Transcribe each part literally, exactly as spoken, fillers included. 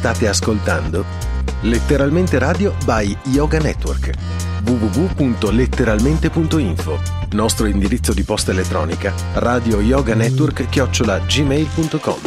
State ascoltando Letteralmente Radio by Yoga Network. w w w punto letteralmente punto info. Nostro indirizzo di posta elettronica radio yoga network chiocciola gmail punto com.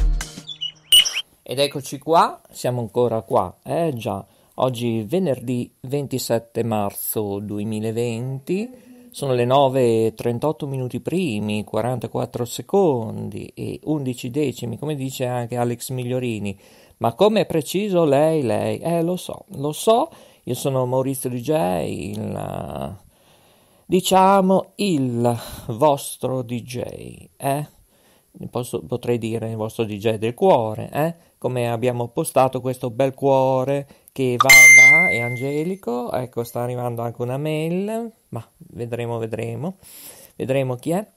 Ed eccoci qua, siamo ancora qua, eh già, oggi venerdì ventisette marzo duemilaventi, sono le nove e trentotto minuti primi, quarantaquattro secondi e undici decimi, come dice anche Alex Migliorini. Ma come è preciso lei, lei? Eh, lo so, lo so, io sono Maurizio D J, il, diciamo il vostro D J, eh? Posso, potrei dire il vostro D J del cuore, eh? Come abbiamo postato questo bel cuore che va, va, è angelico, ecco sta arrivando anche una mail, ma vedremo, vedremo, vedremo chi è.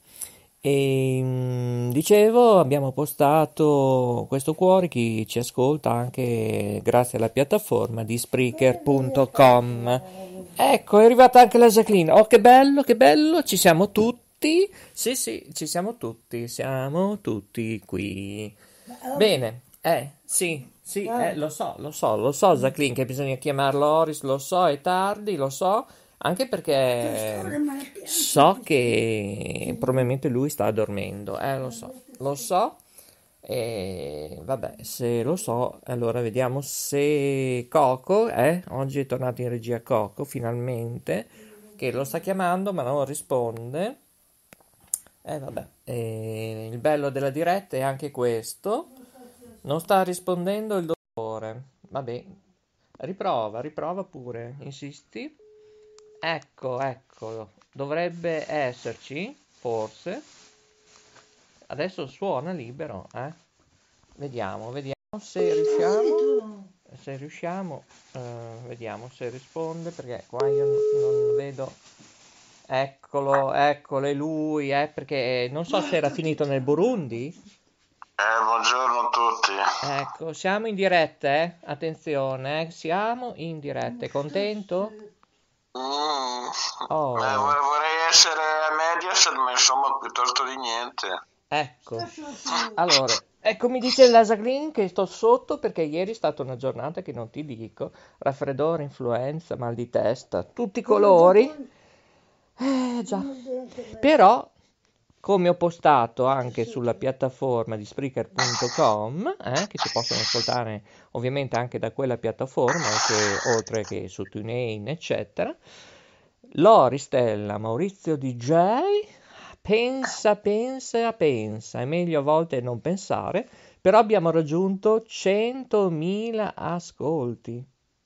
E dicevo, abbiamo postato questo cuore, chi ci ascolta anche grazie alla piattaforma di Spreaker punto com. Ecco, è arrivata anche la Jacqueline, oh che bello, che bello, ci siamo tutti, sì sì, ci siamo tutti, siamo tutti qui. Bene, eh, sì, sì, eh, lo so, lo so, lo so Jacqueline che bisogna chiamarlo Oris, lo so, è tardi, lo so, anche perché so che probabilmente lui sta dormendo, eh, lo so, lo so, e vabbè, se lo so, allora vediamo se Coco, eh, oggi è tornato in regia Coco, finalmente, che lo sta chiamando ma non risponde, eh vabbè, e il bello della diretta è anche questo. Non sta rispondendo il dottore. Vabbè, riprova, riprova pure, insisti. Ecco, ecco, dovrebbe esserci, forse. Adesso suona libero, eh. Vediamo, vediamo se riusciamo. Se riusciamo, eh, vediamo se risponde, perché qua io non, non vedo. Eccolo, eccolo, è lui, eh, perché non so se era finito nel Burundi. Eh, buongiorno a tutti. Ecco, siamo in diretta, eh? Attenzione, eh? Siamo in diretta. È contento? Mm. Oh. Eh, vorrei essere a Mediaset, ma insomma piuttosto di niente. Ecco. Allora, ecco, mi dice la Jacqueline che sto sotto perché ieri è stata una giornata che non ti dico. Raffreddore, influenza, mal di testa, tutti i colori. Eh, già. Però, come ho postato anche sulla piattaforma di Spreaker punto com, eh, che si possono ascoltare ovviamente anche da quella piattaforma, che, oltre che su TuneIn, eccetera, Loristella Maurizio D J pensa, pensa, pensa, è meglio a volte non pensare, però abbiamo raggiunto centomila ascolti.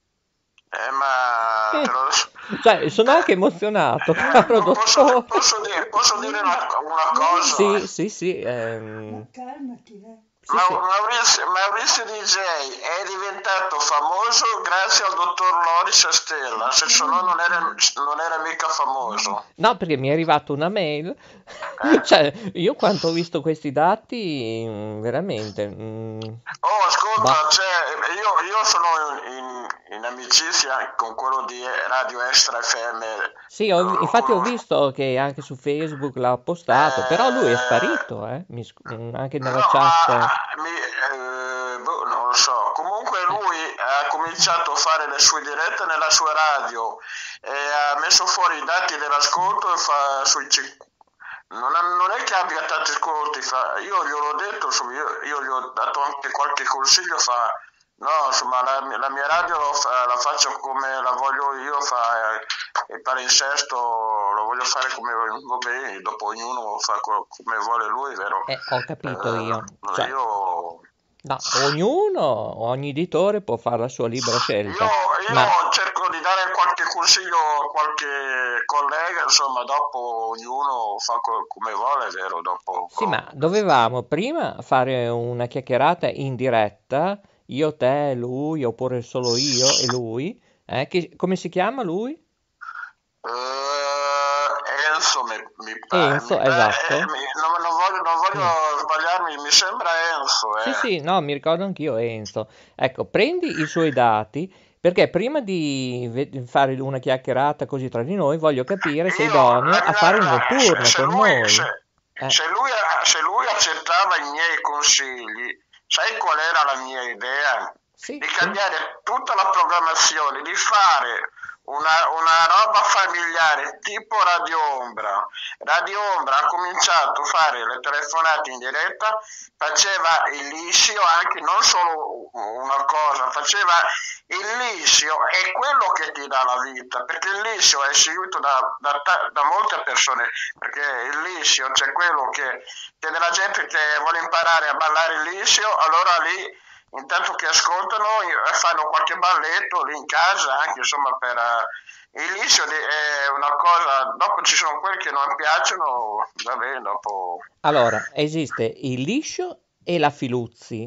Eh, ma... Te lo... Cioè, sono anche emozionato, caro posso, dottore. posso dire, posso dire una, una cosa? Sì, sì, sì. Ehm... Calmati, eh. Sì, Ma, sì. Maurizio, Maurizio D J è diventato famoso grazie al dottor Loris Stella, se no non era, non era mica famoso. No, perché mi è arrivata una mail. Cioè, io quando ho visto questi dati, mm, veramente... mm, Oh, ascolta, bah. cioè, io, io sono in, in amicizia con quello di Radio Extra F M. Sì, ho- infatti ho visto che anche su Facebook l'ha postato, però lui è sparito, eh? Mi sc- mm, anche nella No, chat. ma mi, eh, boh, non lo so. Comunque lui ha cominciato a fare le sue dirette nella sua radio e ha messo fuori i dati dell'ascolto e fa sui cinque. Non, ha- non è che abbia tanti ascolti, fa, io gliel'ho detto, insomma, io, io gli ho dato anche qualche consiglio, fa, no, insomma, la, la mia radio lo fa- la faccio come la voglio io, fa, eh, il palinsesto lo voglio fare come va bene, dopo ognuno fa co- come vuole lui, vero? Eh, ho capito Eh, io. Cioè, io... no, ognuno, ogni editore può fare la sua libera scelta, Io, io ma cerco di dare qualche consiglio a qualche collega, insomma, dopo ognuno fa co- come vuole, vero? Dopo, sì, ma dovevamo prima fare una chiacchierata in diretta, io, te, lui, oppure solo io e lui, eh? Che, come si chiama lui? Eh, Enzo mi, mi pare. Enzo, mi- esatto. eh, mi- non, non voglio, non voglio sbagliarmi, mi sembra Enzo. Sì, Eh. sì, no, mi ricordo anch'io Enzo. Ecco, prendi i suoi dati, perché prima di ve- fare una chiacchierata così tra di noi, voglio capire se è Io, idoneo la- a fare il la- notturno se, se con lui, noi. se, Eh. se lui, se lui accettava i miei consigli, sai qual era la mia idea? sì, di sì. cambiare tutta la programmazione, di fare una, una roba familiare tipo Radio Ombra. Radio Ombra ha cominciato a fare le telefonate in diretta, faceva il liscio, anche non solo una cosa, faceva il liscio, è quello che ti dà la vita, perché il liscio è seguito da, da, da molte persone, perché il liscio c'è quello che, che della gente che vuole imparare a ballare il liscio, allora lì intanto che ascoltano fanno qualche balletto lì in casa, anche insomma per uh, il liscio è una cosa, dopo ci sono quelli che non piacciono, va bene, dopo... Allora, esiste il liscio e la Filuzzi,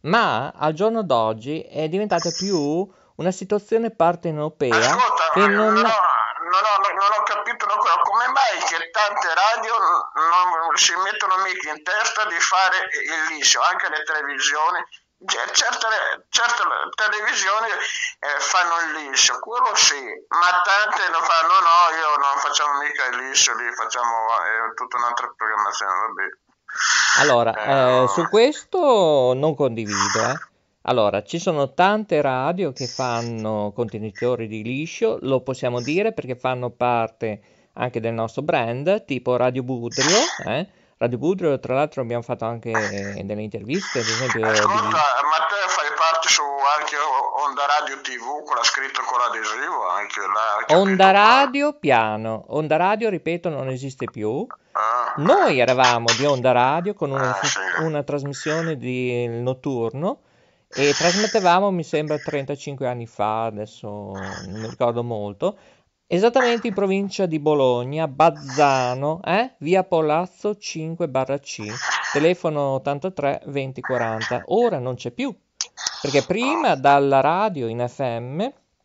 ma al giorno d'oggi è diventata più una situazione partenopea Ascolta, che non... no, no, no, non ho capito no, come mai che tante radio non si mettono mica in testa di fare il liscio, anche le televisioni. Certe, certe televisioni eh, fanno il liscio, quello sì, ma tante lo fanno, no, no, io non facciamo mica il liscio, lì facciamo eh, tutta un'altra programmazione, vabbè. Allora, Eh, eh, su questo non condivido, eh. Allora, ci sono tante radio che fanno contenitori di liscio, lo possiamo dire perché fanno parte anche del nostro brand, tipo Radio Budrio, eh. Radio Budrio, tra l'altro abbiamo fatto anche delle interviste, ad esempio... Ascolta, di... ma te fai parte su anche Onda Radio tivù, quella scritta con l'adesivo, anche là... Onda Radio piano, Onda Radio, ripeto, non esiste più. Ah. Noi eravamo di Onda Radio con una, Ah, sì. una trasmissione di notturno e trasmettevamo, mi sembra, trentacinque anni fa, adesso non mi ricordo molto, esattamente in provincia di Bologna, Bazzano, eh? Via Polazzo cinque barra C, telefono ottantatré venti quaranta. Ora non c'è più, perché prima dalla radio in F M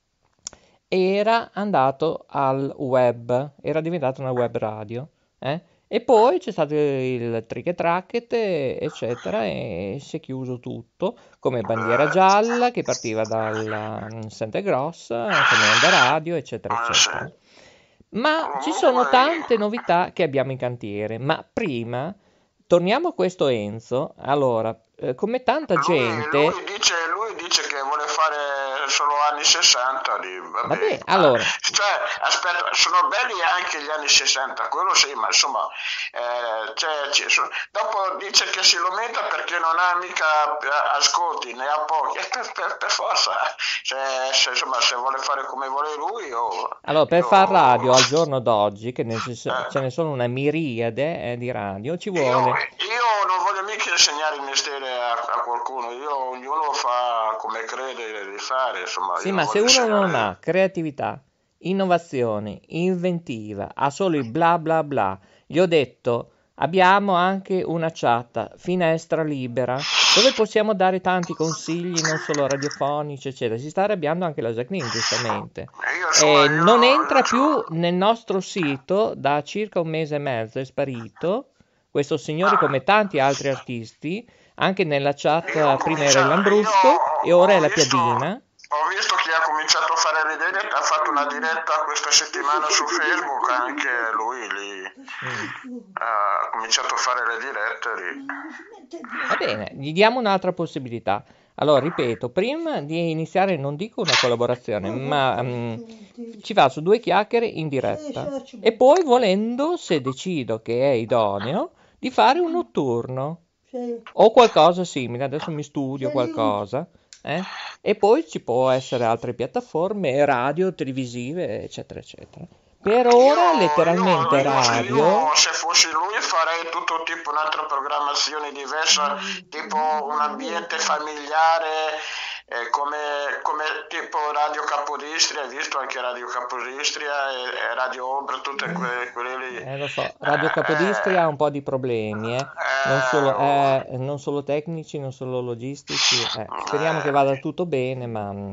era andato al web, era diventato una web radio, eh? E poi c'è stato il trick e tracket, eccetera, e si è chiuso tutto, come Bandiera Gialla, che partiva dalla Santa Grossa, come Onda Radio, eccetera, eccetera. Ma ci sono tante novità che abbiamo in cantiere, ma prima, torniamo a questo Enzo, allora, eh, come tanta Lui, gente... lui, dice, lui dice che vuole fare solo anni sessanta lì, vabbè. Vabbè, allora... Cioè, aspetta, sono belli anche gli anni sessanta, quello sì, ma insomma, eh, cioè, ci sono... dopo dice che si lamenta perché non ha mica ascolti, ne ha pochi, per, per, per forza, cioè, se, insomma, se vuole fare come vuole lui o... Allora, per io... far radio al giorno d'oggi, che ne ce, Eh. ce ne sono una miriade eh, di radio, ci Io, vuole... io non voglio mica insegnare il mestiere a, a qualcuno, io, ognuno fa come crede di fare, insomma. Sì, io ma non se voglio uno non insegnare- ha creatività, innovazione, inventiva, ha solo il bla bla bla, gli ho detto, abbiamo anche una chat, finestra libera, dove possiamo dare tanti consigli, non solo radiofonici, eccetera. Si sta arrabbiando anche la Jacqueline, giustamente. Io, insomma, E io- non entra io- più nel nostro sito da circa un mese e mezzo, è sparito. Questo signore, come tanti altri artisti, anche nella chat io prima era il cominciato- Lambrusco io e ora ho è la visto- Piadina. Ho visto che ha cominciato a fare le dirette, ha fatto una diretta questa settimana su Facebook, anche lui lì Mm. ha cominciato a fare le dirette lì. Va bene, gli diamo un'altra possibilità. Allora, ripeto, prima di iniziare non dico una collaborazione, ma mm, ci faccio due chiacchiere in diretta. E poi, volendo, se decido che è idoneo, di fare un notturno o qualcosa simile. Adesso mi studio qualcosa. Eh? E poi ci può essere altre piattaforme, radio, televisive, eccetera, eccetera. Per ora, Io- letteralmente io- io- radio. io, se fossi lui farei tutto tipo un'altra programmazione diversa, tipo un ambiente familiare, eh, come, come tipo Radio Capodistria, hai visto anche Radio Capodistria e, e Radio Ombra, tutte quelle, quelle lì. Eh, lo so, Radio Capodistria ha un po' di problemi, eh. Non solo, eh, non solo tecnici, non solo logistici. eh. Speriamo che vada tutto bene, ma... mm.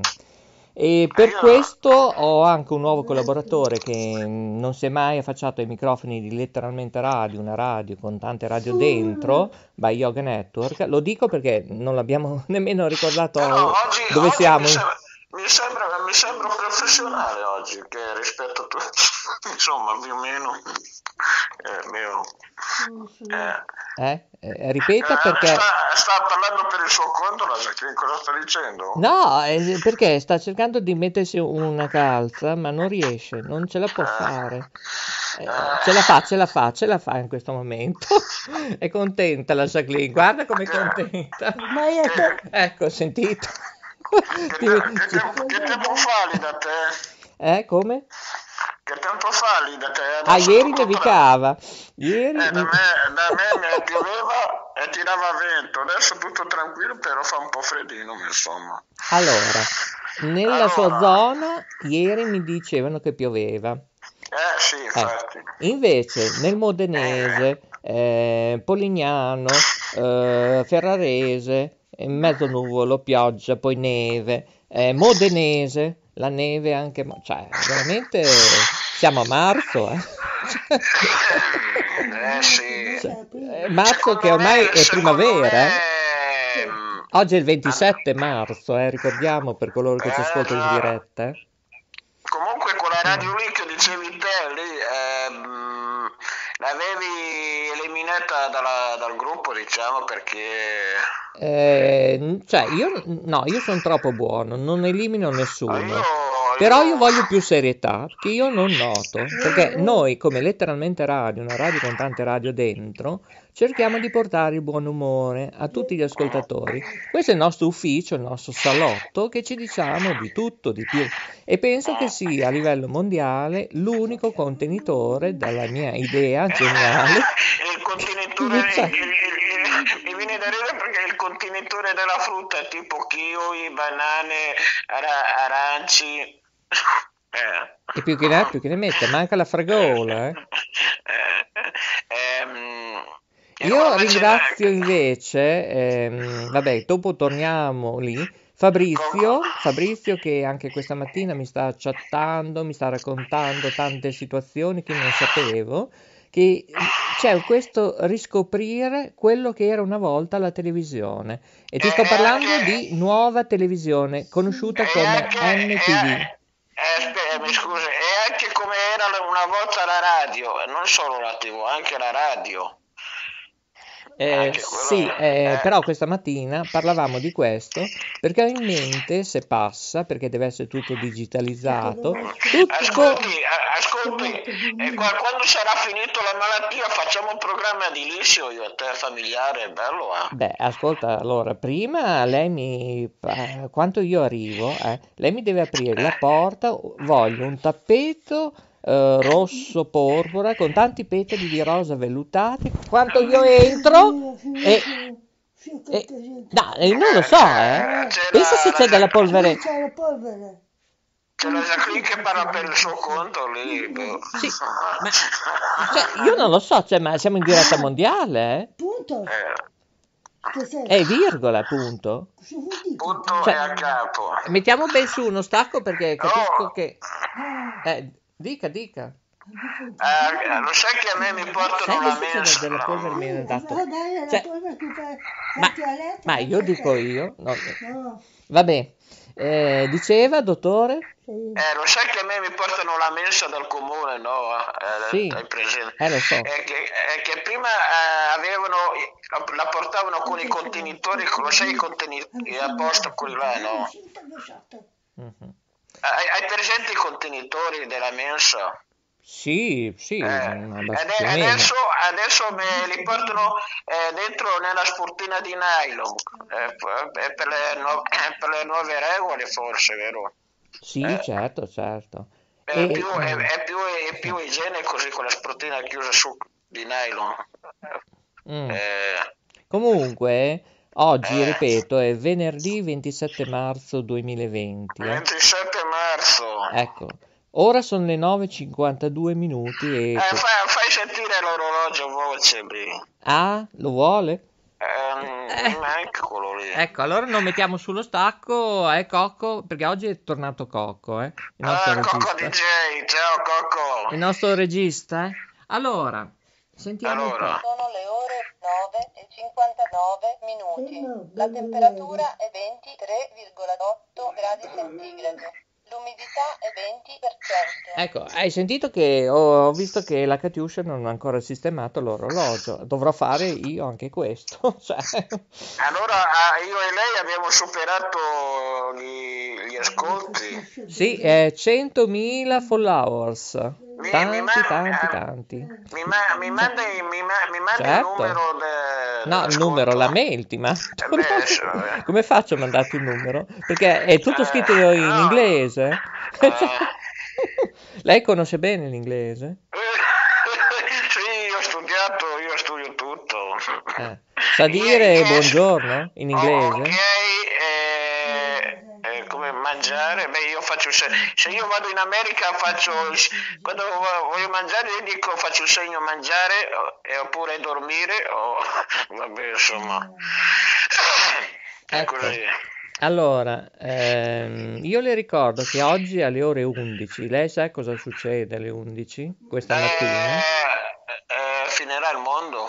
E per questo ho anche un nuovo collaboratore che mm, non si è mai affacciato ai microfoni di letteralmente radio, una radio con tante radio dentro, by Yoga Network. Lo dico perché non l'abbiamo nemmeno ricordato Però oggi, dove oggi siamo. Mi sembra, mi sembra, mi sembra professionale oggi, che rispetto a tutti, insomma, più o meno, eh, meno, eh. Eh, eh, ripeta Eh, perché... sta, sta parlando per il suo conto, la Jacqueline, cosa sta dicendo? No, eh, perché sta cercando di mettersi una calza, ma non riesce, non ce la può Eh, fare. Eh, eh, ce la fa, ce la fa, ce la fa in questo momento. È contenta la Jacqueline, guarda com'è che, contenta. Ormai è che, che... Ecco, ho sentito. che, Ti- te- che ti- tempo, che tempo fa lì da te? Eh, come? Che tempo fa lì da te? Ah, Adesso ieri tutto tra... nevicava. Ieri... Eh, da me, da me mi pioveva e tirava vento, adesso tutto tranquillo, però fa un po' freddino, insomma. Allora, nella sua Allora, zona ieri mi dicevano che pioveva. eh sì, Eh, infatti. invece nel Modenese, eh, Polignano, eh, Ferrarese, eh, mezzo nuvolo, pioggia, poi neve, eh, Modenese, la neve anche, ma- cioè veramente siamo a marzo, eh. Eh sì. Cioè, eh, marzo Secondo che ormai me, è secondo primavera, eh. Sì. me, mm, Oggi è il ventisette marzo, eh, ricordiamo per coloro che ci eh, ascoltano in già. diretta. eh. Comunque quella Mm. radio lì che dicevi te lì, ehm, l'avevi eliminata dalla- dal gruppo, diciamo, perché... Eh, n- cioè, io no, io sono troppo buono, non elimino Ah, nessuno. io, Però io io... voglio più serietà, che io non noto, perché noi, come letteralmente radio, una radio con tante radio dentro, cerchiamo di portare il buon umore a tutti gli ascoltatori. Questo è il nostro ufficio, il nostro salotto, che ci diciamo di tutto, di più. E penso che sia a livello mondiale l'unico contenitore della mia idea geniale. il contenitore, il, Cioè, il- il- mi viene da ridere perché il contenitore della frutta tipo kiwi, banane, ara- aranci, eh. e più che ne ha, più che ne mette, manca la fragola, eh. Eh, ehm, e Io qua invece ringrazio invece, ehm, vabbè, dopo torniamo lì, Fabrizio, con- Fabrizio che anche questa mattina mi sta chattando, mi sta raccontando tante situazioni che non sapevo, che c'è questo riscoprire quello che era una volta la televisione. E ti e, sto e parlando anche di nuova televisione, conosciuta e come anche M T V. e, eh, spe- mi scusi, e anche come era la- una volta la radio, e non solo la tivù, anche la radio. Eh, Anche sì, quello, eh, eh. però questa mattina parlavamo di questo perché ho in mente, se passa, perché deve essere tutto digitalizzato, tutto... Ascolti, a- ascolti, e qua- quando sarà finito la malattia facciamo un programma edilizio io e te familiare, bello eh? Beh, ascolta, allora, prima lei mi... eh, quando io arrivo, eh, lei mi deve aprire la porta, voglio un tappeto eh, rosso porpora con tanti petali di rosa vellutati, quando io entro e... e no, eh, non lo so, eh. C'è Pensa se la, c'è la, della Jac- polvere... C'è la polvere. c'è la Jacqueline che parla per il suo conto lì, boh. Sì, ma cioè, io non lo so, cioè, ma siamo in diretta mondiale, eh? Punto. Eh, Cos'è? È virgola, appunto. Cosa vuol dire? punto Cioè, e a capo. mettiamo ben su uno stacco perché capisco Oh, che... Ah, Eh, dica, dica. eh, lo sai che a me mi portano Senti la se c'è mensa? della polvere mi hanno dato. ah, dai, la Cioè, polvere che fa ma, la toilette, ma io perché- dico io. No, No, vabbè, eh, diceva, dottore? sì. Eh, lo sai che a me mi portano la mensa dal comune, no? Eh, Sì, hai presente? eh lo so. È che, è che prima eh, avevano, la, la portavano con i contenitori, lo sai i contenitori a posto quelli là, no? Mhm. Hai, hai presente i contenitori della mensa? Sì, sì, Eh, mm, ade- abbastanza più o meno. adesso, adesso me li portano eh, dentro nella sportina di nylon, eh, p- eh, per, le nu- eh, per le nuove regole forse, vero? Sì, Eh, certo, certo. è E, più, è, mm, è più, è più igiene così con la sportina chiusa su di nylon. mm. Eh, Comunque, oggi, eh, ripeto, è venerdì ventisette marzo duemilaventi, eh. ventisette marzo. Ecco, ora sono le nove e cinquantadue minuti e... Eh, fai, fai sentire l'orologio voce lì. Ah, lo vuole? Ehm, Eh, anche quello lì. ecco, allora non mettiamo sullo stacco, eh, Cocco, perché oggi è tornato Cocco, eh, il nostro Ah, Coco regista. D J, ciao Coco. Il nostro regista, eh. Allora, sentiamo un Allora, po'. Sono le ore nove e cinquantanove minuti. No, La bello temperatura è ventitré virgola otto otto gradi centigradi. L'umidità è venti per cento. Ecco, hai sentito che ho, ho visto che la Katiuscia non ha ancora sistemato l'orologio. Dovrò fare io anche questo. Cioè. Allora ah, io e lei abbiamo superato gli, gli ascolti. Sì, è centomila followers. Mi, Tanti, mi ma- tanti, eh, tanti. Mi, ma- mi manda, mi, ma- mi manda Certo. il numero de- No, il dell'ascolto? numero, la mail ti mando. Eh beh, sì, vabbè. Come faccio a mandarti il numero? Perché è tutto scritto in Eh, no. inglese. Eh. Lei conosce bene l'inglese? Sì, io ho studiato, io studio tutto. Eh. Sa dire Io- buongiorno in inglese? Ok, eh, eh, come mangiare? Beh, io faccio se, se io vado in America faccio il- quando vo- voglio mangiare io dico faccio il segno mangiare o- e oppure dormire o vabbè insomma è Ecco. così. Allora, ehm, io le ricordo che oggi alle ore undici, lei sa cosa succede alle undici questa mattina? Eh, eh, finirà il mondo.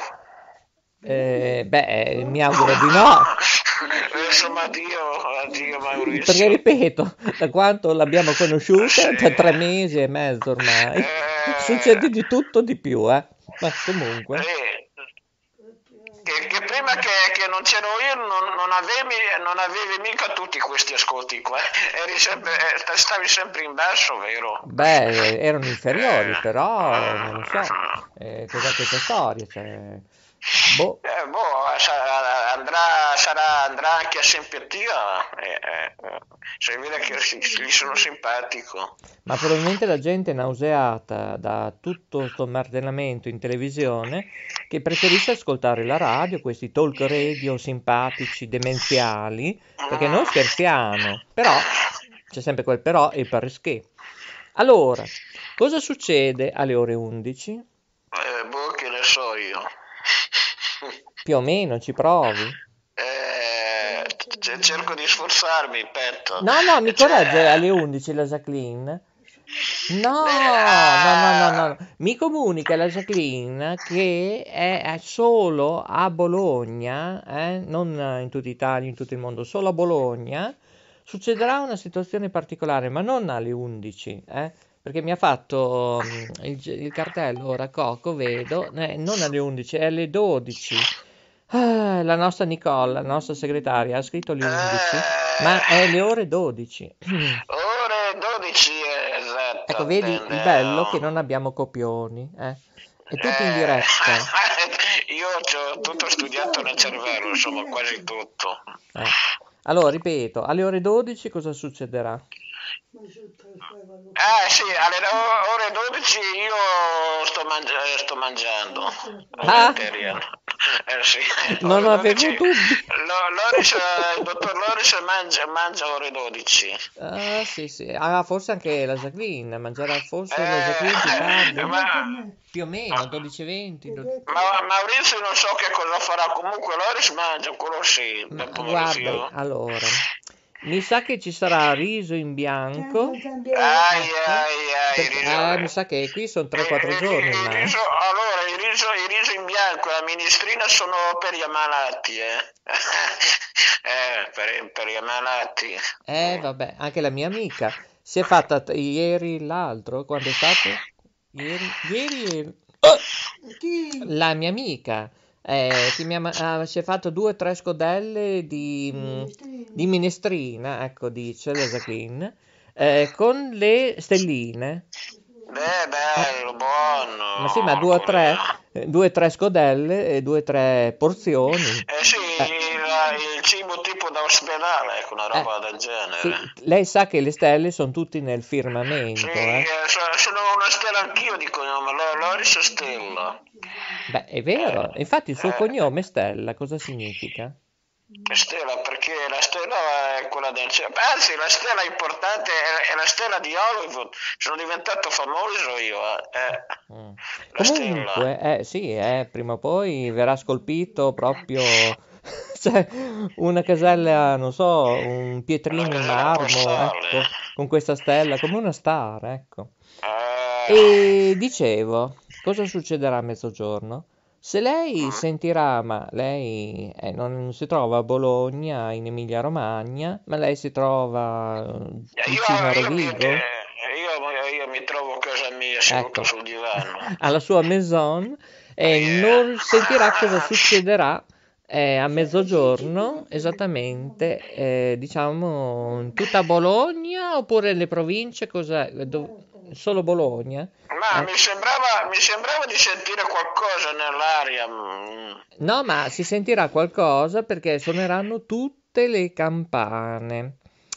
Eh, beh, mi auguro di no, Eh, insomma addio, addio Maurizio. perché ripeto, da quanto l'abbiamo conosciuta, Sì. cioè tre mesi e mezzo ormai, Eh. succede di tutto di più, eh. Ma comunque, Eh, che, che prima che, che non c'ero io non, non, avevi, non avevi mica tutti questi ascolti qua. Eri sempre, eh, stavi sempre in basso, vero? beh, erano inferiori, però non lo so, eh, cos'è questa storia? Cioè, boh. Eh, boh, sa- andrà, sarà, andrà anche a simpatia, eh, eh, se vede che si- gli sono simpatico. Ma probabilmente la gente è nauseata da tutto sto martellamento in televisione che preferisce ascoltare la radio, questi talk radio simpatici, demenziali, perché non scherziamo, però c'è sempre quel però e il perché. Allora, cosa succede alle ore undici? Eh, boh, che ne so io. Più o meno, ci provi? Eh, c- cerco di sforzarmi, petto. No, no, mi Cioè, corregge alle undici la Jacqueline. No, no, no, no, no, mi comunica la Jacqueline che è è solo a Bologna, eh, non in tutta Italia, in tutto il mondo, solo a Bologna, succederà una situazione particolare, ma non alle undici, eh, perché mi ha fatto mm, il, il cartello, ora Coco, vedo, eh, non alle undici, è alle dodici. Ah, la nostra Nicole, la nostra segretaria, ha scritto alle undici, ma è le ore dodici. ore dodici, eh, esatto. Ecco, vedi il intende- bello che non abbiamo copioni, eh? È tutto in Eh, diretta. Io ho tutto studiato nel cervello, insomma, quasi tutto. eh. Allora, ripeto, alle ore dodici cosa succederà? Eh sì, alle o- ore dodici io sto, mangia- eh, sto mangiando. Ah. Vegetariano. Eh sì. Non ore avevo dodici. dubbi. Lo- Loris, eh, il dottor Loris mangia, mangia ore dodici. Ah, sì, sì. Ah, forse anche la Jacqueline, mangerà forse la Eh, Jacqueline più tardi? ma- Più o meno, dodici e venti. do- Ma Maurizio non so che cosa farà, comunque Loris mangia, quello sì, Ma del pomeriggio. guarda, allora, mi sa che ci sarà riso in bianco. Ai ai ai, Perché- riso- ah, mi sa che qui sono tre quattro Eh, giorni il ormai. riso- allora, il riso, il riso in bianco e la minestrina sono per gli ammalati, eh. eh, per, per gli ammalati. Eh, vabbè, anche la mia amica si è fatta t- ieri l'altro, quando è stato? Ieri? Ieri? e- Oh! La mia amica eh, che mi ha ma- ah, si è fatto due o tre scodelle di, mm, di minestrina, ecco, dice la Jacqueline, eh, con le stelline. Beh, bello, buono. Ma sì, ma due o tre, eh, due o tre scodelle e due o tre porzioni. Eh sì, il, il cibo tipo da ospedale, ecco, una roba del Sì, genere. lei sa che le stelle sono tutte nel firmamento, Sì, eh? eh, so- sono una stella anch'io di cognome, Lo- Loris Stella. Beh, è vero. Infatti il suo Eh. cognome Stella cosa significa? Stella, perché la stella è quella del cielo. Anzi, la stella importante è, è la stella di Hollywood. Sono diventato famoso io. Eh. Eh, Mm. La Comunque, eh, sì, eh, prima o poi verrà scolpito proprio cioè, una casella, non so, un pietrino Una in casella marmo, postale. ecco, con questa stella, come una star, ecco. Eh, E dicevo, cosa succederà a mezzogiorno? Se lei sentirà, ma lei eh, non si trova a Bologna, in Emilia-Romagna, ma lei si trova eh, Io, vicino a io, mi, Rovigo, io, io mi trovo a casa mia seduto ecco, sul divano. alla sua maison, e Yeah. non sentirà cosa succederà eh, a mezzogiorno, esattamente, eh, diciamo, in tutta Bologna oppure le province, cosa, dov- solo Bologna? Ma Eh? mi sembrava, mi sembrava di sentire qualcosa nell'aria. mm. No, ma si sentirà qualcosa perché suoneranno tutte le campane.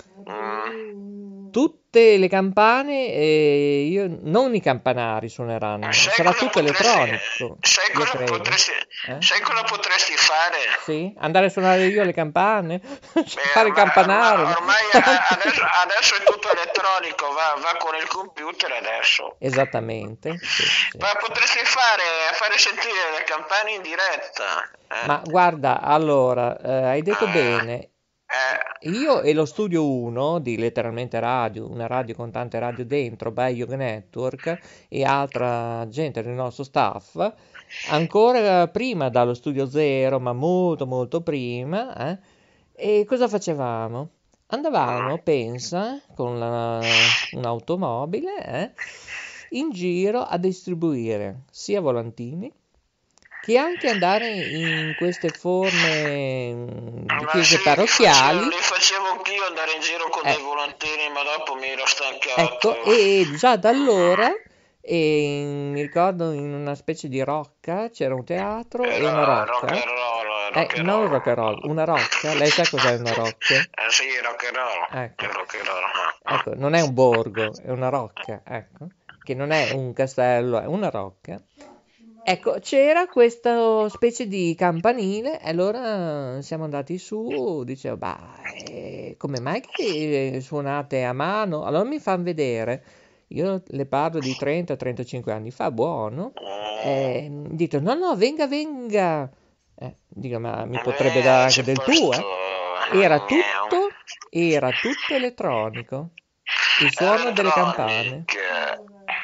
Mm. Tutte le campane, eh, io, non i campanari suoneranno, Sai sarà cosa tutto potresti, elettronico, sai io cosa credo. potresti, Eh? sai cosa potresti fare? Sì? Andare a suonare io le campane? Beh, Fare il ormai, campanaro? ormai, ormai a- adesso, adesso è tutto elettronico, va, va con il computer adesso. Esattamente, sì, sì. Ma potresti fare, fare sentire le campane in diretta. eh. Ma guarda, allora, eh, hai detto Eh, bene, eh, io e lo Studio uno di Letteralmente Radio, una radio con tante radio dentro, by Yoga Network e altra gente del nostro staff, ancora prima dallo Studio Zero, ma molto molto prima, eh, e cosa facevamo? Andavamo, pensa, con la- un'automobile, eh, in giro a distribuire sia volantini che anche andare in queste forme mm, di ma chiese sì, li facevo, parrocchiali. li facevo anch'io andare in giro con Eh, dei volantini, ma dopo mi ero ecco, stancato. e già da allora, e mi ricordo in una specie di rocca c'era un teatro e una Era rock rocca. and roll, Eh, rock and non roll. rock and roll, una rocca. Lei sa cos'è una rocca? Eh sì, rock and roll. Ecco, È rock and roll. ah, ecco, non è un borgo, è una rocca, ecco, che non è un castello, è una rocca. Ecco, c'era questa specie di campanile e allora siamo andati su, dicevo, bah, eh, come mai che suonate a mano? Allora mi fanno vedere, io le parlo di trenta trentacinque anni fa, buono, ah. e dito, no, no, venga, venga. Eh, dico, ma mi Eh, potrebbe dare anche c'è del posto. tuo, eh? Era Miau. tutto, era tutto elettronico, il suono delle campane. Elettronica.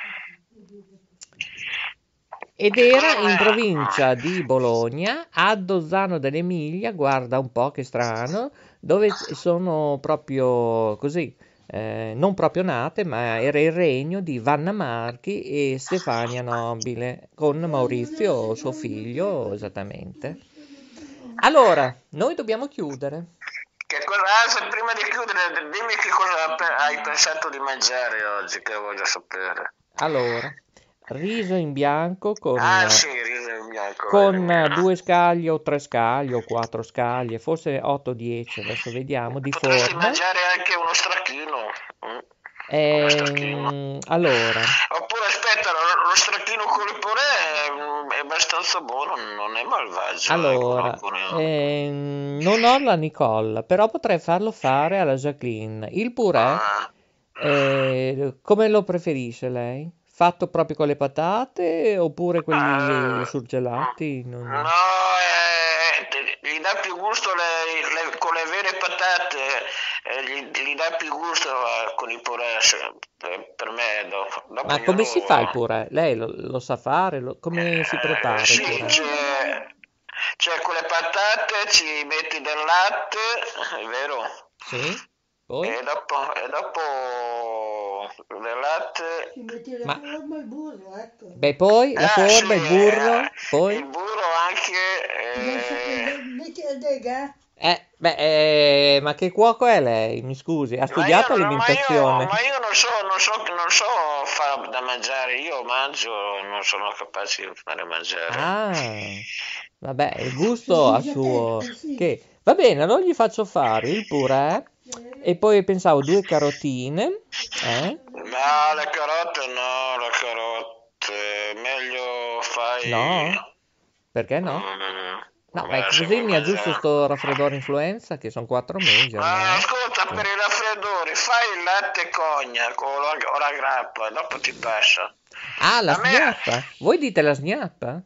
Ed E era come in me? provincia di Bologna, a Dozzano dell'Emilia, guarda un po' che strano, dove sono proprio così, eh, non proprio nate, ma era il regno di Vanna Marchi e Stefania Nobile, con Maurizio, suo figlio, esattamente. Allora, noi dobbiamo chiudere. Che cosa, ah, se prima di chiudere, dimmi che cosa pe- hai pensato di mangiare oggi, che voglio sapere. Allora, riso in bianco con, Ah sì, riso in bianco. con vedi. due scaglie o tre scaglie o quattro scaglie, forse otto dieci, adesso vediamo, di Potresti forma. mangiare anche uno stracchino. mm, Uno stracchino. Ehm, allora, Oppure aspetta, lo, lo stracchino con il purè è, è abbastanza buono, non è malvagio. allora, ecco, no, ehm, non ho la Nicole, però potrei farlo fare alla Jacqueline. Il purè, Ah, eh, come lo preferisce lei? Fatto proprio con le patate oppure quelli eh, surgelati? no, Non- eh, te- gli dà più gusto le- le- con le vere patate, eh, gli, gli dà più gusto eh, con il purè, se- per, per me dopo, dopo Ma come si fa il ognuno. purè? Lei lo, lo sa fare? Lo- come si Eh, prepara il sì, purè? c'è, c'è con le patate, ci metti del latte, è vero? Sì? Poi? E dopo, e dopo del latte. Ci metti la Ma, forma e il burro, ecco. beh, poi la Ah sì, forma, il burro, eh, il poi? burro anche. Metti, eh, metti la dega. Eh, beh, eh, ma che cuoco è lei? Mi scusi, ha Ma io, studiato non- ma io, alimentazione? ma io non so, non so, non so fare da mangiare, io mangio, non sono capace di fare mangiare. Ah, vabbè, il gusto a Sì, suo... eh, sì. Che... Va bene, allora gli faccio fare il purè e poi pensavo due carotine, eh? No, le carote no, le carote, meglio fai. No? Perché no? Mm, No, beh, ma se così vuoi mi aggiusto mangiare. sto raffreddore influenza che sono quattro mesi Ma ormai. ascolta, per i raffreddori fai il latte cognac o la, o la grappa, dopo ti passa. Ah, la A me, sgnappa? Voi dite la sgnappa?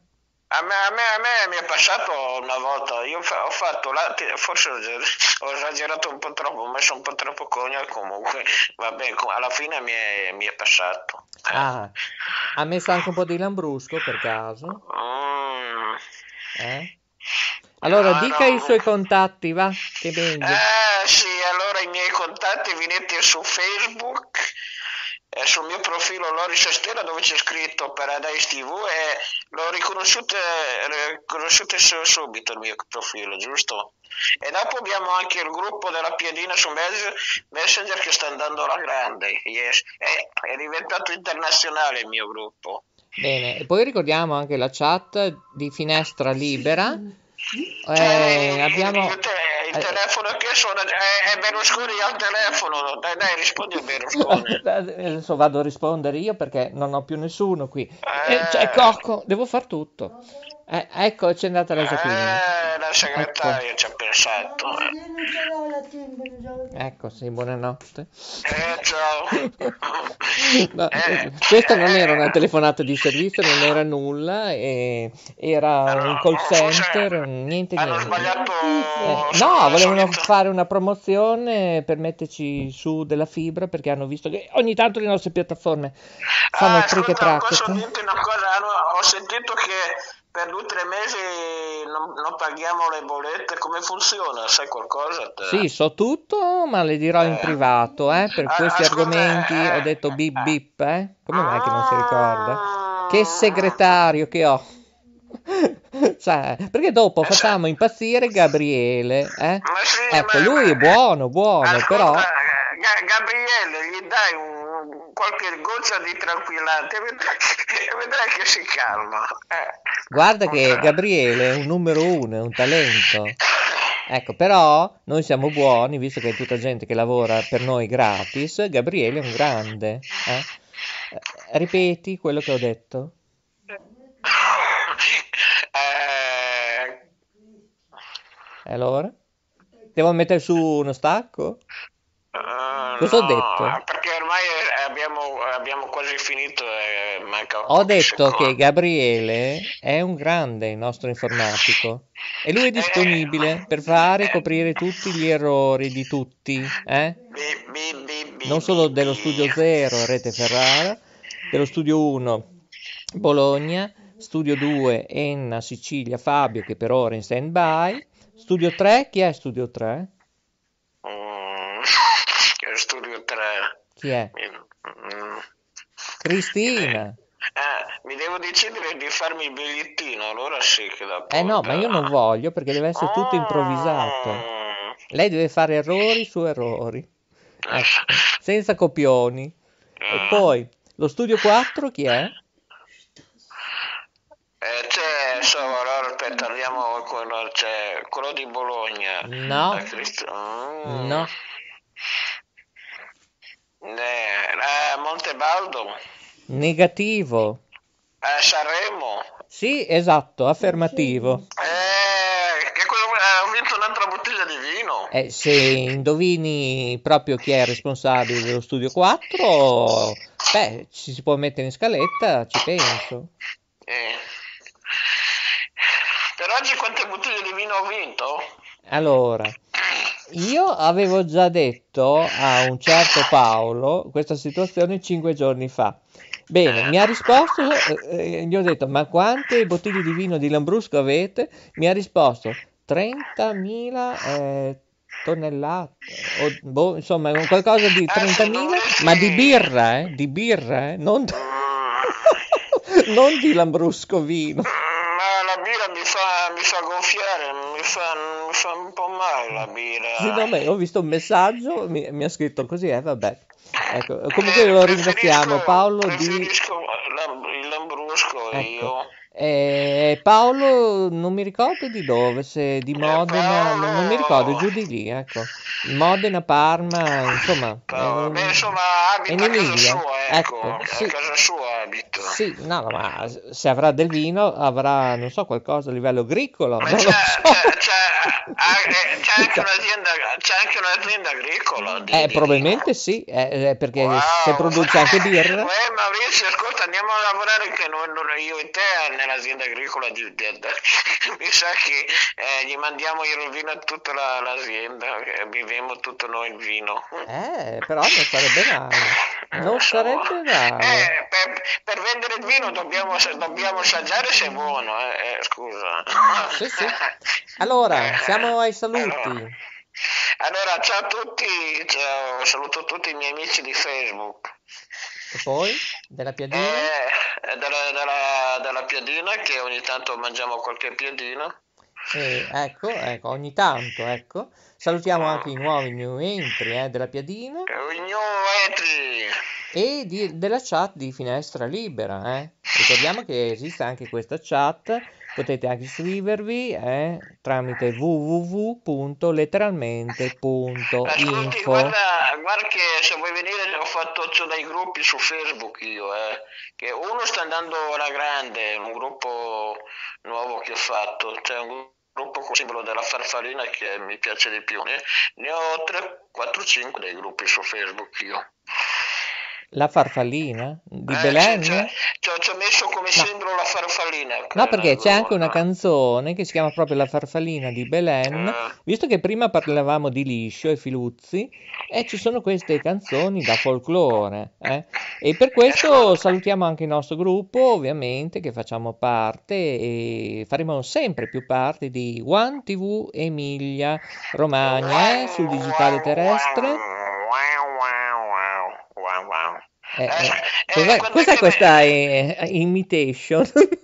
A me, a me, a me mi è passato una volta, io fa- ho fatto, la, forse ho esager- ho esagerato un po' troppo, ho messo un po' troppo cognac, comunque, vabbè, co- alla fine mi è, mi è passato. Eh. Ah, ha messo anche un po' di lambrusco per caso? Mm. Eh? Allora, No, dica i no. suoi contatti, va, che è meglio. Eh sì, allora i miei contatti venite su Facebook e sul mio profilo Loris Stella dove c'è scritto Paradise T V e lo riconosciute, riconosciute su- subito il mio profilo, giusto? E dopo abbiamo anche il gruppo della Piedina su Mes- Messenger che sta andando alla grande, yes. È, è diventato internazionale il mio gruppo. Bene, e poi ricordiamo anche la chat di Finestra Libera. Cioè, Eh, abbiamo... il, te- il eh, telefono che suona è, è Berlusconi al telefono, dai dai rispondi a Berlusconi. Adesso vado a rispondere io perché non ho più nessuno qui. Eh, Eh. c'è Cocco, devo far tutto. Eh, ecco, c'è andata la Jacqueline. Eh, la segretaria ci ha pensato. Ma io non ce l'ho la temperatura. Ecco, sì, buonanotte. Eh, ciao. No, Eh, questa non eh, era una telefonata di servizio, non era nulla, e era un call forse center, niente hanno niente. sbagliato. Eh, sono- no, volevano solito- fare una promozione per metterci su della fibra perché hanno visto che ogni tanto le nostre piattaforme fanno Ah, il trick e ascolta, track. posso dirti una cosa? Hanno- ho sentito che per due o tre mesi non, non paghiamo le bollette. Come funziona? Sai qualcosa te? Sì, so tutto, ma le dirò in Eh. privato, eh, per Ah, questi ascolta, argomenti eh, ho detto bip eh. bip, eh? Come mai che non si Ah. ricorda? Che segretario che ho! Cioè, perché dopo Eh, facciamo impazzire Gabriele, eh? Ma sì, Ecco, ma- lui è buono, buono, Ascolta, però... Ga- Gabriele, gli dai un, qualche goccia di tranquillante e vedrai, e vedrai che si calma. Eh. Guarda che Gabriele è un numero uno, è un talento. Ecco, però noi siamo buoni, visto che è tutta gente che lavora per noi gratis, Gabriele è un grande. Eh? Eh, Ripeti quello che ho detto? Eh, E allora? Devo mettere su uno stacco? eh, Cosa ho no, detto? perché ormai abbiamo, abbiamo quasi finito e manca Ho pochi detto che secondi. Gabriele è un grande, il nostro informatico, e lui è disponibile per fare e coprire tutti gli errori di tutti, eh? Bi- bi- bi- bi- Non solo bi- dello bi. studio zero Rete Ferrara, dello studio uno Bologna, studio due Enna Sicilia Fabio che per ora è in stand by, studio tre, chi è studio tre? Mm, studio tre. Chi è? Mm. Cristina. Eh, mi devo decidere di farmi il bigliettino, allora sì che da Eh no, ma io non voglio perché deve essere tutto improvvisato. Mm. Lei deve fare errori su errori, ecco, senza copioni. E poi, lo studio quattro chi è? Eh, c'è, so, allora aspetta, andiamo con c'è quello di Bologna. No, La Crist- Mm. no, Eh, eh, Montebaldo, negativo. eh, Sanremo. Sì, esatto, affermativo. Eh, che cosa, eh, ho vinto un'altra bottiglia di vino. Eh, se indovini proprio chi è il responsabile dello studio quattro, beh, ci si può mettere in scaletta, ci penso. Eh. Per oggi quante bottiglie di vino ho vinto? Allora, io avevo già detto a un certo Paolo questa situazione cinque giorni fa. Bene, mi ha risposto, eh, eh, gli ho detto, ma quante bottiglie di vino di Lambrusco avete? Mi ha risposto, trentamila eh, tonnellate, o, boh, insomma, un qualcosa di trentamila, ma di birra, eh, di birra, eh, non, non di Lambrusco vino. Ma la birra mi fa, mi fa gonfiare, mi fa, mi fa un po' male la birra. Sì, no, beh, ho visto un messaggio, mi, mi ha scritto così, eh, vabbè. Ecco, comunque lo ringraziamo, Paolo di... Preferisco la- il Lambrusco Ecco. io. Eh, Paolo, non mi ricordo di dove, se di Modena, non, non mi ricordo, giù di lì, ecco. Modena, Parma, insomma, Però, eh, beh, insomma, è in abita a casa Emilia, sua, ecco. ecco, A sì. casa sua abita. debito. Sì, no, no, ma se avrà del vino avrà, non so, qualcosa a livello agricolo, Ma non c'è, lo so. c'è, c'è, ah, eh, c'è anche un'azienda, c'è anche un'azienda agricola di, Eh, di probabilmente vino. sì, eh, eh, perché se Wow, produce anche birra. eh, Maurizio, ascolta, andiamo a lavorare che noi, noi- io e te nell'azienda agricola di, di- di- mi sa che eh, gli mandiamo il vino a tutta la- l'azienda, che beviamo tutto noi il vino. Eh, però non sarebbe male. Non So. sarebbe male. Eh, per, per vendere il vino dobbiamo, dobbiamo assaggiare se è buono, eh, eh, scusa. Sì, sì. Allora, Eh, siamo ai saluti. allora, allora, ciao a tutti, ciao, saluto tutti i miei amici di Facebook. E poi? Della piadina? Eh, della, della, della piadina, che ogni tanto mangiamo qualche piadina. E ecco, ecco, ogni tanto, ecco. Salutiamo anche i nuovi new entry eh, della piadina Eh, New entry. e di- della chat di Finestra Libera. Eh. Ricordiamo che esiste anche questa chat, potete anche iscrivervi eh, tramite w w w punto letteralmente punto Ascolti, info. guarda, guarda che se vuoi venire ho fatto c'ho dei gruppi su Facebook io, eh, che uno sta andando alla grande, un gruppo nuovo che ho fatto, c'è un gruppo con il simbolo della farfallina che mi piace di più, ne, ne ho tre, quattro, cinque dei gruppi su Facebook io. La farfallina di Eh, Belen? sì, cioè, ci ho- ci ho messo come No. simbolo la farfallina. No, quella perché c'è anche una grossa. canzone che si chiama proprio La farfallina di Belen, Eh. visto che prima parlavamo di liscio e filuzzi, e ci sono queste canzoni da folklore, eh? E per questo salutiamo anche il nostro gruppo, ovviamente, che facciamo parte e faremo sempre più parte di One T V Emilia Romagna, eh, sul digitale terrestre. Wow, wow, wow, wow, wow. Eh, eh, Eh, cos'è, eh, quando cos'è è che questa me- eh, imitation?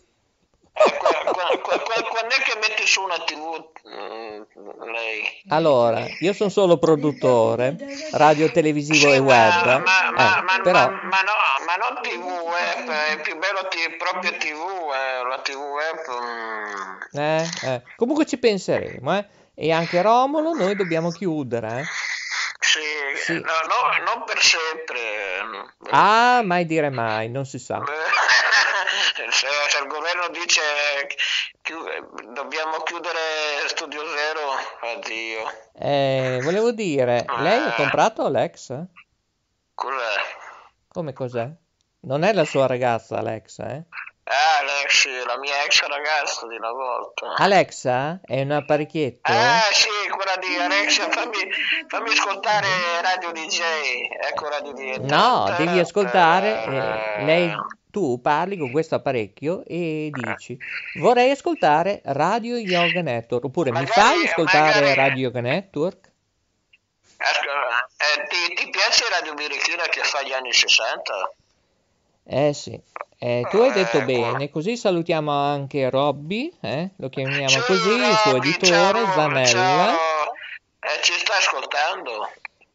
eh, qua- qua- qua- qua- quando è che metti su una tivù mm, lei? Allora, io sono solo produttore, radio, televisivo Sì, e ma, web, ma, ma, eh, ma, però ma, ma no, ma non tivù web, è più bello ti- proprio tivù, eh, la tivù web. mm. eh, eh, comunque ci penseremo, eh. E anche Romolo, noi dobbiamo chiudere, eh. Sì, Sì. no, no, non per sempre. Ah, mai dire mai, non si sa. Se, se il governo dice chiu- dobbiamo chiudere Studio Zero, addio. Eh, volevo dire, lei ha comprato Alexa? Cos'è? Come cos'è? Non è la sua ragazza Alexa, eh? Ah, Alexi, la mia ex ragazza di una volta. Alexa è un apparecchietto? Ah, sì, quella di Alexia, fammi, fammi ascoltare Radio D J. Ecco Radio D J. No, devi ascoltare, eh, lei, tu parli con questo apparecchio e dici vorrei ascoltare Radio Yoga Network, oppure mi Magari- fai ascoltare magari- Radio Yoga Network? Ascolta, eh, ti, ti piace Radio Birichina che fa gli anni sessanta? Eh sì, eh, tu hai detto Ecco. bene, così salutiamo anche Robby, eh? Lo chiamiamo Ciao, così, il suo Robby, editore, ciao, Zanella. ciao. Eh, ci sta ascoltando?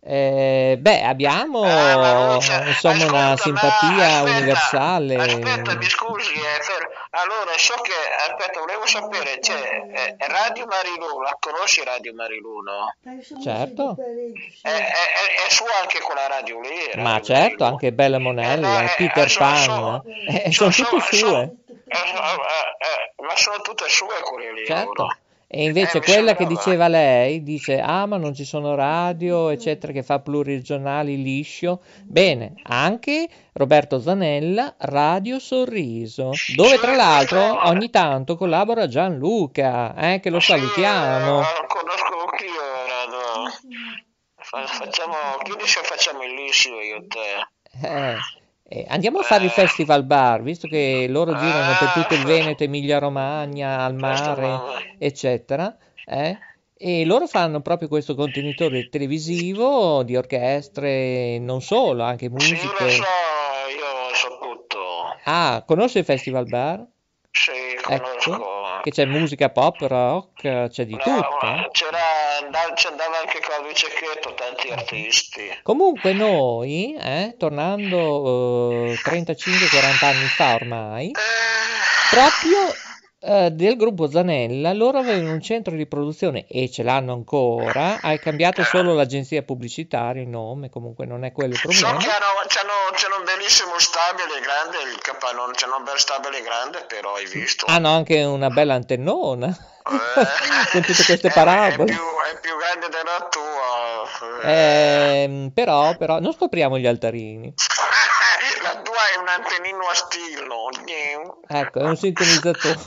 Eh, beh, abbiamo Ah, ma non c'è- insomma ascolta, una ma simpatia aspetta, universale. Aspetta, mi scusi, eh, fer- allora so che, aspetta, volevo sapere, c'è eh, Radio Marilù, la conosci Radio Marilù, no? Certo. È, è, è, è sua anche quella radio lì? Radio Ma certo, Marilù. anche Bella Monella, Eh, no, eh, Peter eh, so- Pan, so- eh, so- sono tutte so- sue. eh, eh, eh, ma sono tutte sue quelle lì. Certo. allora. E invece Eh, mi quella che sembrava. diceva lei dice: ah, ma non ci sono radio, eccetera, che fa pluriregionali liscio. Bene, anche Roberto Zanella, Radio Sorriso, dove tra l'altro ogni tanto collabora Gianluca, eh, che lo Sì, salutiamo. eh, conosco anch'io, Rado. Fa- Facciamo, chiudi se facciamo il liscio io e te. Eh, eh, andiamo a fare il Festival Bar, visto che loro girano per tutto il Veneto, Emilia Romagna, al mare, eccetera, eh? E loro fanno proprio questo contenitore televisivo di orchestre, non solo, anche Sì, lo musiche. so, io so tutto. Ah, conosci il Festival Bar? Sì, conosco. Ecco, che c'è musica pop, rock, c'è di No, tutto. ma c'era, andava, ci andava anche Claudio Cecchetto, tanti artisti. Comunque noi, eh, tornando eh, trentacinque quaranta anni fa ormai, Eh, proprio eh, del gruppo Zanella, loro avevano un centro di produzione e ce l'hanno ancora, hai cambiato solo l'agenzia pubblicitaria, il nome, comunque non è quello il So problema. che hanno, c'hanno, c'hanno un bellissimo stabile grande, il capannone, c'hanno un bel stabile grande, però hai visto? Hanno anche una bella antennona, Eh, con tutte queste è, è parabole. più, è più grande della tua. Eh. Ehm, però, però, non scopriamo gli altarini. La tua è un antennino a stilo. Ecco, è un sintonizzatore.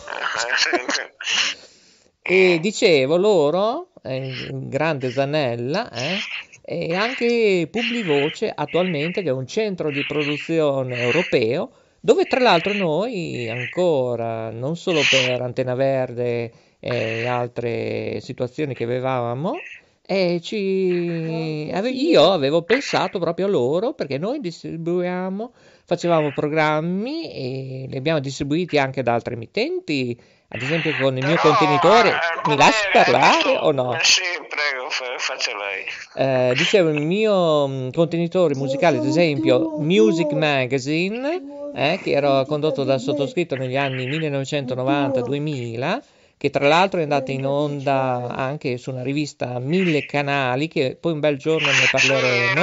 E dicevo, loro, eh, il grande Zanella, eh, e anche Publivoce attualmente, che è un centro di produzione europeo, dove tra l'altro noi ancora, non solo per Antena Verde e altre situazioni che avevamo, e ci... ave- io avevo pensato proprio a loro, perché noi distribuiamo, facevamo programmi e li abbiamo distribuiti anche da altri emittenti, ad esempio con il mio Però, contenitore. eh, Mi come lasci hai parlare visto? o no? Eh, sì, prego, fa- faccia lei. Eh, dicevo, il mio mh, contenitore musicale, ad esempio Music Magazine, eh, che era condotto dal sottoscritto negli anni millenovecentonovanta duemila, che tra l'altro è andata in onda anche su una rivista Mille Canali, che poi un bel giorno ne Sì, parleremo. la,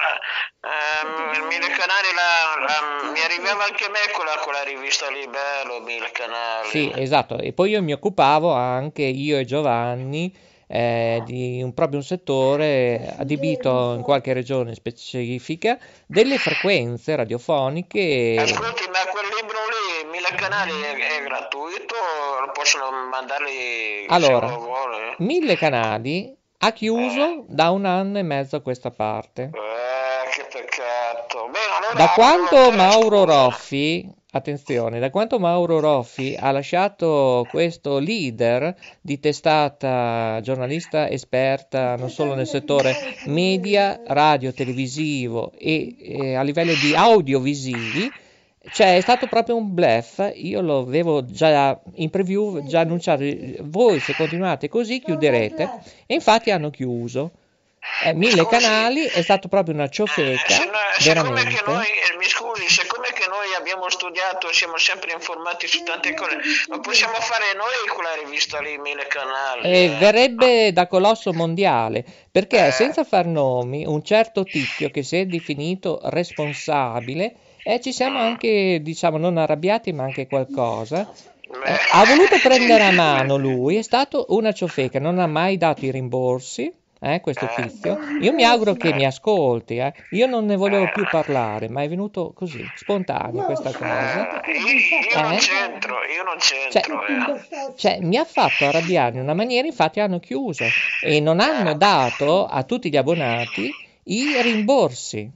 la, ehm, Mille Canali, la, la- mi arrivava anche a me quella, quella rivista lì, bello, Mille Canali. Sì, esatto, e poi io mi occupavo anche, io e Giovanni, eh, di un, proprio un settore adibito in qualche regione specifica delle frequenze radiofoniche. Ascolti, ma quel libro lì, Mille Canali, è, è gratuito? Lo possono mandarli se Allora, uno vuole? Mille Canali ha chiuso da un anno e mezzo a questa parte. Eh, che peccato. Bene, allora Da quanto apro- eh, Mauro scusa. Roffi, attenzione, da quanto Mauro Roffi ha lasciato questo leader di testata, giornalista esperta non solo nel settore media, radio, televisivo e, e a livello di audiovisivi, cioè è stato proprio un bluff. Io lo avevo già in preview, già annunciato, voi se continuate così chiuderete, e infatti hanno chiuso. Eh, Mille Scusi. Canali è stato proprio una ciofeca, Se no- siccome veramente. che noi, eh, mi scusi, siccome che noi abbiamo studiato, siamo sempre informati su tante cose, lo possiamo fare noi quella rivista lì, Mille Canali? E eh? verrebbe da colosso mondiale, perché Eh. senza far nomi, un certo tizio che si è definito responsabile, e ci siamo anche, diciamo, non arrabbiati, ma anche qualcosa. Eh, ha voluto prendere a mano lui, è stato una ciofeca, non ha mai dato i rimborsi. Eh, questo tizio, io mi auguro che mi ascolti, eh. Io non ne volevo più parlare, ma è venuto così, spontaneo questa cosa. Eh, io, io non Eh? c'entro, io non c'entro. eh. Cioè, mi ha fatto arrabbiare in una maniera, infatti hanno chiuso e non hanno dato a tutti gli abbonati i rimborsi.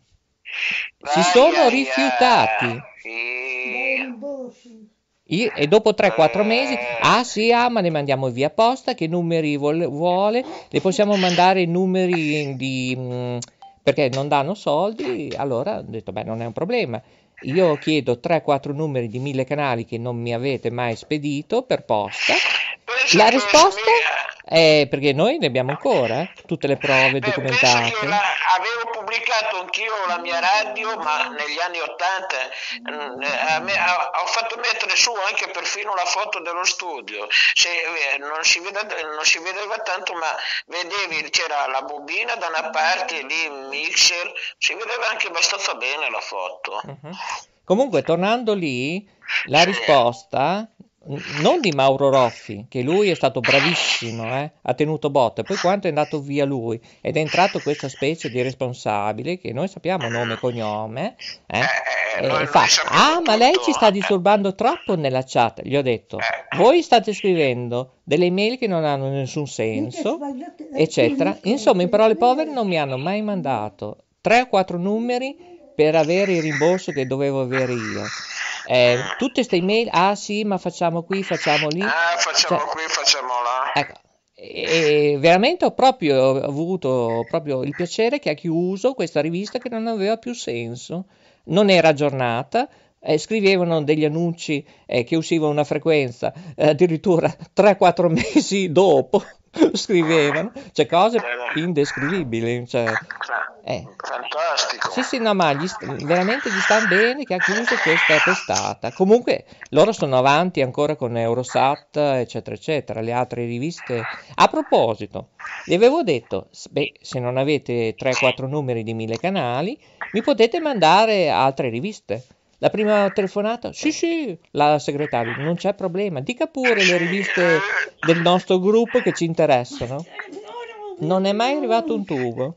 Si Ai, sono ai, rifiutati. ai. I- e dopo tre quattro mesi, ah sì, ah, ma le mandiamo via posta, che numeri vuole, vuole? Le possiamo mandare i numeri di... mh, perché non danno soldi, allora ho detto, beh, non è un problema. Io chiedo tre quattro numeri di Mille Canali che non mi avete mai spedito per posta. Pensa La che risposta mi- è perché noi ne abbiamo ancora, eh, tutte le prove Beh, pensa documentate. che la- avevo pubblicato anch'io la mia radio, ma negli anni Ottanta mm, eh, a me- a- ho fatto mettere su anche perfino la foto dello studio. Se, eh, non, si vede- non si vedeva tanto, ma vedevi, c'era la bobina da una parte, lì il mixer, si vedeva anche abbastanza bene la foto. Mhm. Comunque, tornando lì, la Sì. risposta n- non di Mauro Roffi, che lui è stato bravissimo, eh, ha tenuto botta, poi quanto è andato via lui ed è entrato questa specie di responsabile che noi sappiamo nome e cognome, eh, Eh, e noi- fa, noi sappiamo ah, ma lei tutto." ci sta disturbando troppo nella chat. Gli ho detto, Eh. voi state scrivendo delle email che non hanno nessun senso, eccetera. Insomma, in parole povere, non mi hanno mai mandato tre o quattro numeri per avere il rimborso che dovevo avere io. Eh, tutte queste email, ah sì, ma facciamo qui, facciamo lì. Ah, facciamo Cioè, qui, facciamo là. ecco, e veramente ho proprio avuto proprio il piacere che ha chiuso questa rivista che non aveva più senso, non era aggiornata. Eh, scrivevano degli annunci eh, che uscivano una frequenza eh, addirittura tre quattro mesi dopo scrivevano, cioè cose indescrivibili, cioè, Eh. Fantastico. Sì, sì, no, ma gli st- veramente gli sta bene che ha chiuso questa testata. Comunque loro sono avanti ancora con Eurosat, eccetera, eccetera, le altre riviste. A proposito, vi avevo detto, s- beh, se non avete tre quattro numeri di mille canali, mi potete mandare altre riviste. La prima telefonata? Sì, sì, la segretaria, non c'è problema. Dica pure le riviste del nostro gruppo che ci interessano. Non è mai arrivato un tubo.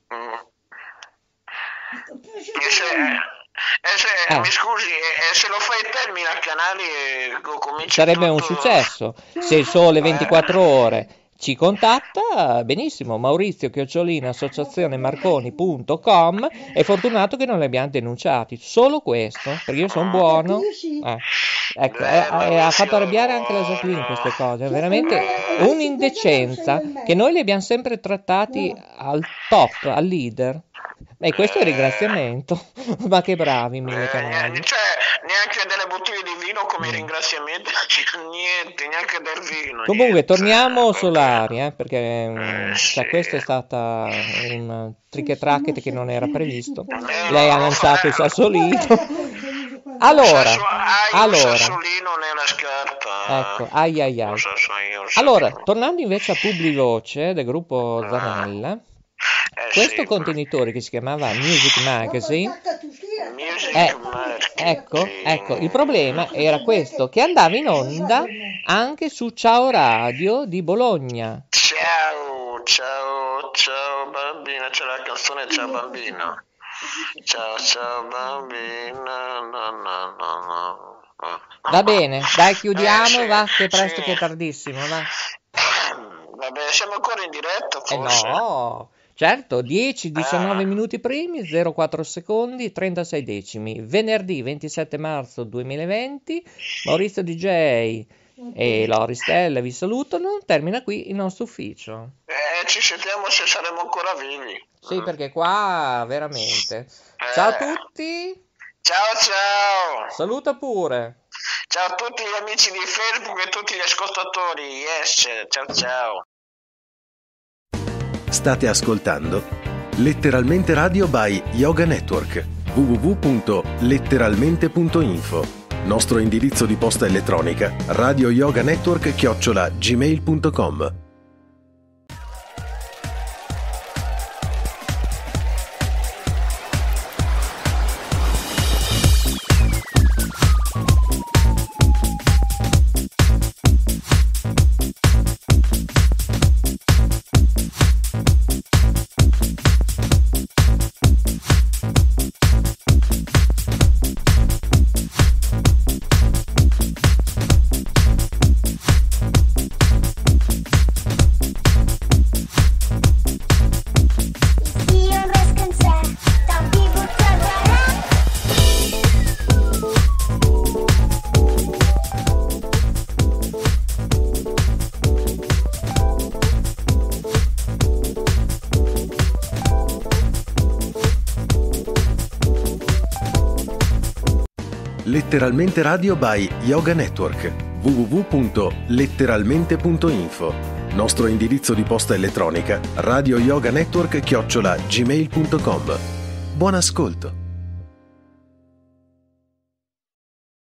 E se, e se Eh. mi scusi, e, e se lo fai termina a canali e co- comincia Sarebbe un tutto- successo. Se il Sole ventiquattro ore ci contatta, benissimo. Maurizio chiocciolina associazione marconi punto com. È fortunato che non li abbiamo denunciati. Solo questo, perché io sono buono. Eh. Ecco, eh, eh, ha fatto arrabbiare anche la Jacqueline queste cose. È veramente un'indecenza che noi li abbiamo sempre trattati al top, al leader. E questo è il ringraziamento. Ma che bravi, mille Eh, canali. niente, cioè, neanche delle bottiglie di vino come ringraziamento, niente, neanche del vino. Comunque, niente. torniamo Perché- Solari, eh, perché mm, Eh, cioè, sì. questa è stata un trick-tracket che non era previsto. Eh, Lei ha no, lanciato il fa- sassolino. Un Allora, sasso- hai un allora, sassolino nella scarpa. ecco, ai ai ai. Lo so, so io, lo Allora, sapevo. tornando invece a Publivoce del gruppo Zanella, Eh, questo sì. contenitore che si chiamava Music Magazine, Music Eh, Marketing. ecco, ecco, il problema era questo, che andava in onda anche su Ciao Radio di Bologna. Ciao, ciao, ciao bambina, c'è la canzone Ciao bambino. Ciao, ciao bambina, no, no, no, no. Va bene, dai, chiudiamo, Eh, sì, va, che presto sì. che è tardissimo, va. Vabbè, siamo ancora in diretta, Eh forse? no, certo, dieci diciannove Ah. minuti primi, zero quattro secondi, trentasei decimi. Venerdì ventisette marzo duemilaventi, Maurizio D J e Loristella vi salutano, termina qui il nostro ufficio. Eh, ci sentiamo se saremo ancora vivi. Sì, perché qua veramente. Ciao a Eh. tutti, Ciao, ciao. saluta pure. Ciao a tutti gli amici di Facebook e tutti gli ascoltatori. Yes, ciao, ciao. State ascoltando Letteralmente Radio by Yoga Network. w w w punto letteralmente punto info. Nostro indirizzo di posta elettronica radio yoga network chiocciola gmail punto com. Io descansar, tapi bukan barang. Letteralmente Radio by Yoga Network. w w w punto letteralmente punto info. Nostro indirizzo di posta elettronica radio yoga network chiocciola gmail punto com. Buon ascolto.